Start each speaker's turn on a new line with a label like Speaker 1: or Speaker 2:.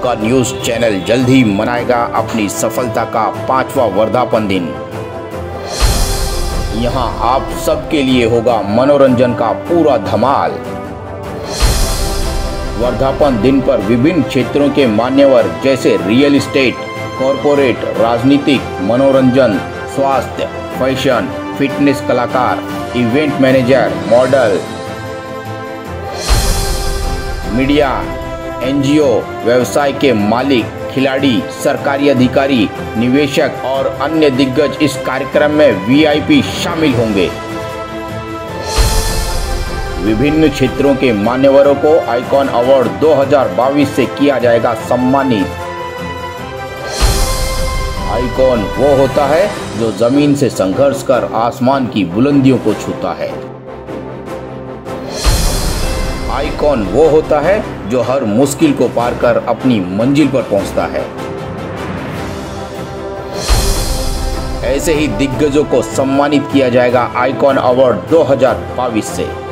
Speaker 1: आपका news channel जल्द ही मनाएगा अपनी सफलता का 5वां वर्धापन दिन। यहां आप सबके लिए होगा मनोरंजन का पूरा धमाल। वर्धापन दिन पर विभिन्न क्षेत्रों के मान्यवर जैसे रियल एस्टेट, कॉरपोरेट, राजनीतिक, मनोरंजन, स्वास्थ्य, फैशन, फिटनेस कलाकार, event manager, model, media, NGO, व्यवसाय के मालिक, खिलाड़ी, सरकारी अधिकारी, निवेशक और अन्य दिग्गज इस कार्यक्रम में वीआईपी शामिल होंगे। विभिन्न क्षेत्रों के मान्यवरों को आइकॉन अवार्ड 2022 से किया जाएगा सम्मानित। आइकॉन वो होता है जो जमीन से संघर्ष कर आसमान की बुलंदियों को छूता है। आइकॉन वो होता है जो हर मुश्किल को पार कर अपनी मंजिल पर पहुंचता है। ऐसे ही दिग्गजों को सम्मानित किया जाएगा आइकॉन अवार्ड 2022 से।